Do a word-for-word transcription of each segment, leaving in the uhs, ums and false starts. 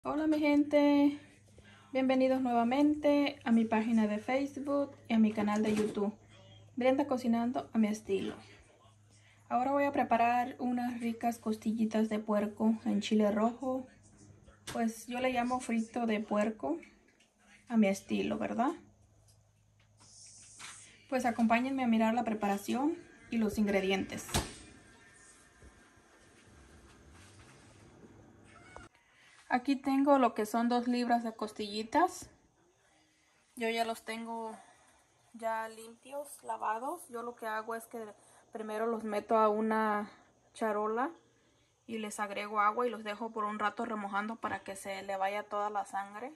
Hola mi gente, bienvenidos nuevamente a mi página de Facebook y a mi canal de YouTube, Brenda Cocinando a mi estilo. Ahora voy a preparar unas ricas costillitas de puerco en chile rojo, pues yo le llamo frito de puerco a mi estilo, ¿verdad? Pues acompáñenme a mirar la preparación y los ingredientes. Aquí tengo lo que son dos libras de costillitas. Yo ya los tengo ya limpios, lavados. Yo lo que hago es que primero los meto a una charola y les agrego agua y los dejo por un rato remojando para que se le vaya toda la sangre.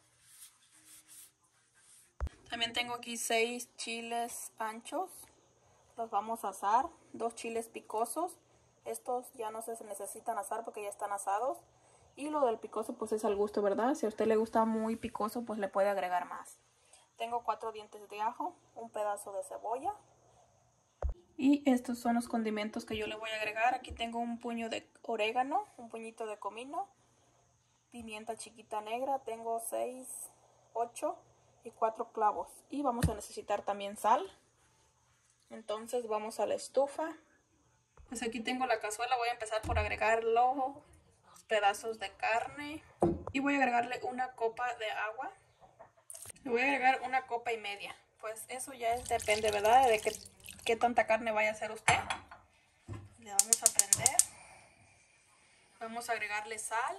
También tengo aquí seis chiles anchos, los vamos a asar. Dos chiles picosos, estos ya no se necesitan asar porque ya están asados. Y lo del picoso pues es al gusto, ¿verdad? Si a usted le gusta muy picoso pues le puede agregar más. Tengo cuatro dientes de ajo, un pedazo de cebolla. Y estos son los condimentos que yo le voy a agregar. Aquí tengo un puño de orégano, un puñito de comino, pimienta chiquita negra, tengo seis, ocho y cuatro clavos. Y vamos a necesitar también sal. Entonces vamos a la estufa. Pues aquí tengo la cazuela, voy a empezar por agregar los pedazos de carne. Y voy a agregarle una copa de agua. Le voy a agregar una copa y media. Pues eso ya es, depende, ¿verdad? De qué, qué tanta carne vaya a hacer usted. Le vamos a prender. Vamos a agregarle sal.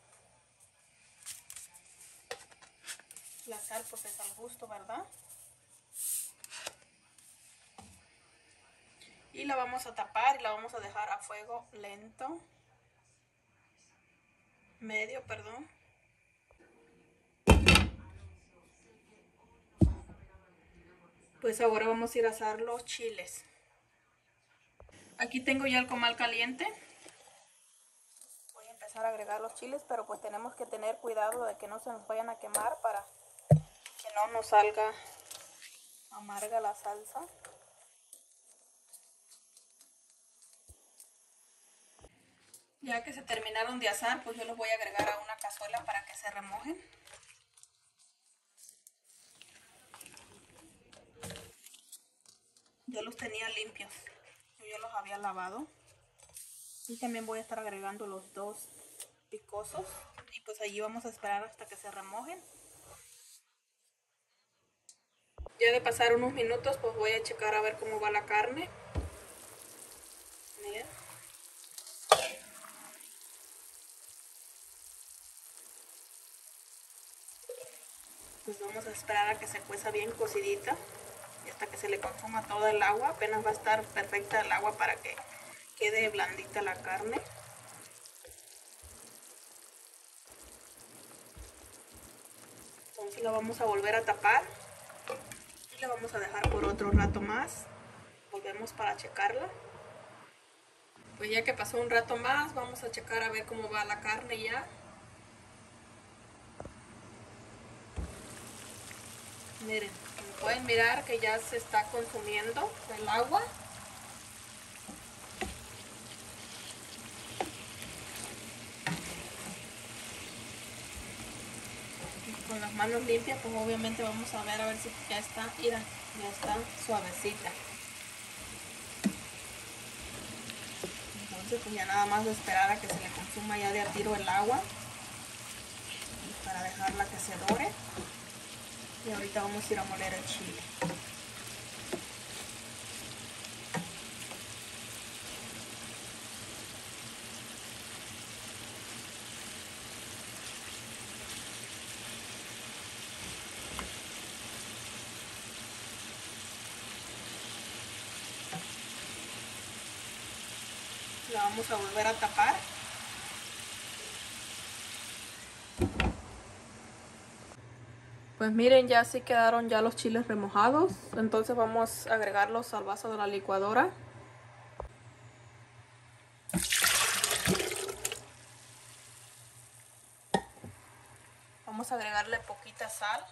La sal pues es al gusto, ¿verdad? Y la vamos a tapar y la vamos a dejar a fuego lento. Medio, perdón. Pues ahora vamos a ir a asar los chiles. Aquí tengo ya el comal caliente. Voy a empezar a agregar los chiles, pero pues tenemos que tener cuidado de que no se nos vayan a quemar para que no nos salga amarga la salsa. Ya que se terminaron de asar, pues yo los voy a agregar a una cazuela para que se remojen. Yo los tenía limpios, yo ya los había lavado. Y también voy a estar agregando los dos picosos. Y pues allí vamos a esperar hasta que se remojen. Ya de pasar unos minutos, pues voy a checar a ver cómo va la carne. Miren. Pues vamos a esperar a que se cueza bien cocidita. Y hasta que se le consuma todo el agua. Apenas va a estar perfecta el agua para que quede blandita la carne. Entonces la vamos a volver a tapar. Y la vamos a dejar por otro rato más. Volvemos para checarla. Pues ya que pasó un rato más, vamos a checar a ver cómo va la carne ya. Miren, como pueden mirar que ya se está consumiendo el agua. Y con las manos limpias, pues obviamente vamos a ver a ver si ya está, mira, ya está suavecita. Entonces pues ya nada más de esperar a que se le consuma ya de a tiro el agua. Y para dejarla que se dore. Y ahorita vamos a ir a moler el chile. La vamos a volver a tapar. Pues miren, ya sí quedaron ya los chiles remojados. Entonces vamos a agregarlos al vaso de la licuadora. Vamos a agregarle poquita sal.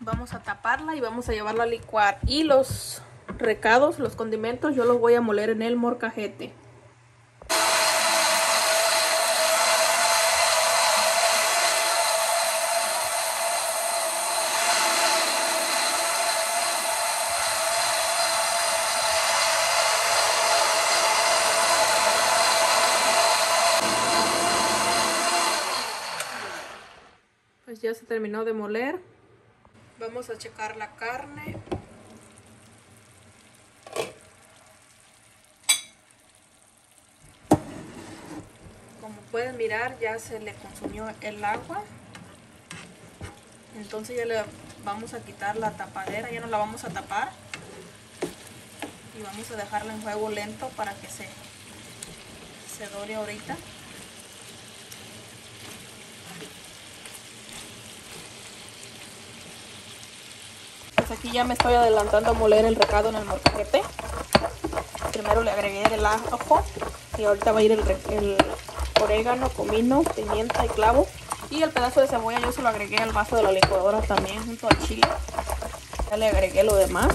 Vamos a taparla y vamos a llevarla a licuar. Y los recados, los condimentos, yo los voy a moler en el molcajete. Pues ya se terminó de moler. Vamos a checar la carne. Como pueden mirar, ya se le consumió el agua. Entonces ya le vamos a quitar la tapadera, ya no la vamos a tapar. Y vamos a dejarla en fuego lento para que se, se dore ahorita. Pues aquí ya me estoy adelantando a moler el recado en el molcajete. Primero le agregué el ajo y ahorita va a ir el, el orégano, comino, pimienta y clavo. Y el pedazo de cebolla yo se lo agregué al vaso de la licuadora también junto al chile. Ya le agregué lo demás.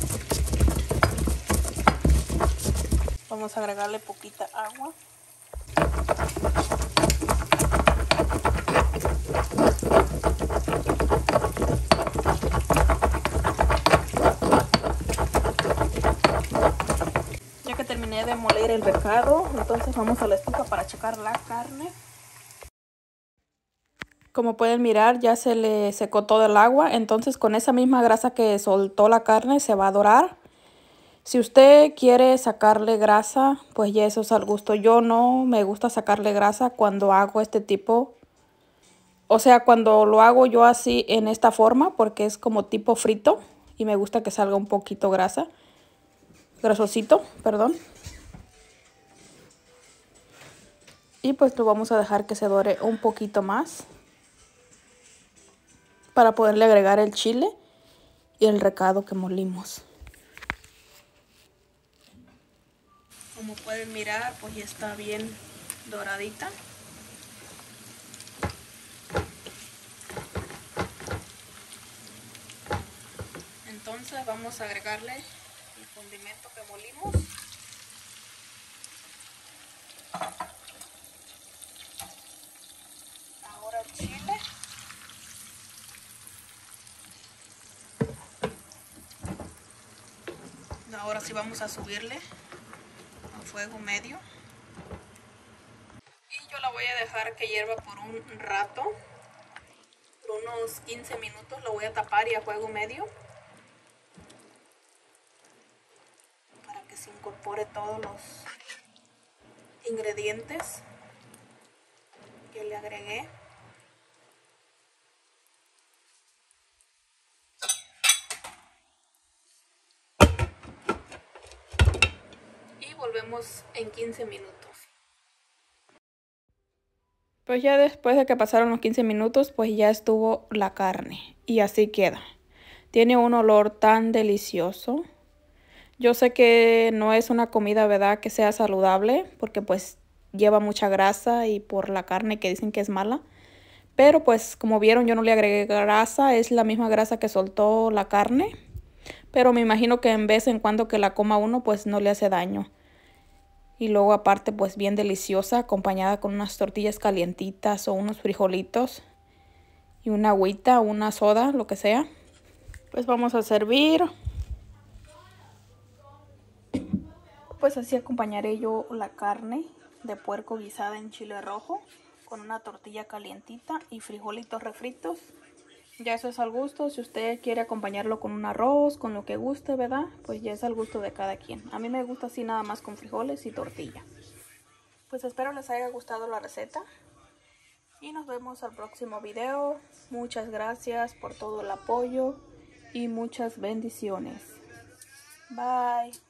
Vamos a agregarle poquita agua. Ya que terminé de moler el recado, entonces vamos a la estufa para checar la carne. Como pueden mirar, ya se le secó todo el agua, entonces con esa misma grasa que soltó la carne se va a dorar. Si usted quiere sacarle grasa, pues ya eso es al gusto. Yo no me gusta sacarle grasa cuando hago este tipo. O sea, cuando lo hago yo así en esta forma, porque es como tipo frito. Y me gusta que salga un poquito grasa. Grasosito, perdón. Y pues lo vamos a dejar que se dore un poquito más. Para poderle agregar el chile y el recado que molimos. Como pueden mirar, pues ya está bien doradita. Entonces vamos a agregarle el condimento que molimos. Ahora el chile. Ahora sí vamos a subirle a fuego medio. Y yo la voy a dejar que hierva por un rato. Por unos quince minutos lo voy a tapar y a fuego medio. Para que se incorpore todos los ingredientes que le agregué. Y volvemos en quince minutos. Pues ya después de que pasaron los quince minutos, pues ya estuvo la carne. Y así queda. Tiene un olor tan delicioso. Yo sé que no es una comida, ¿verdad?, que sea saludable, porque pues lleva mucha grasa y por la carne que dicen que es mala. Pero pues como vieron, yo no le agregué grasa, es la misma grasa que soltó la carne. Pero me imagino que en vez en cuando que la coma uno, pues no le hace daño. Y luego aparte pues bien deliciosa, acompañada con unas tortillas calientitas o unos frijolitos. Y una agüita, una soda, lo que sea. Pues vamos a servir. Pues así acompañaré yo la carne de puerco guisada en chile rojo. Con una tortilla calientita y frijolitos refritos. Ya eso es al gusto, si usted quiere acompañarlo con un arroz, con lo que guste, ¿verdad? Pues ya es al gusto de cada quien. A mí me gusta así nada más con frijoles y tortilla. Pues espero les haya gustado la receta. Y nos vemos al próximo video. Muchas gracias por todo el apoyo y muchas bendiciones. Bye.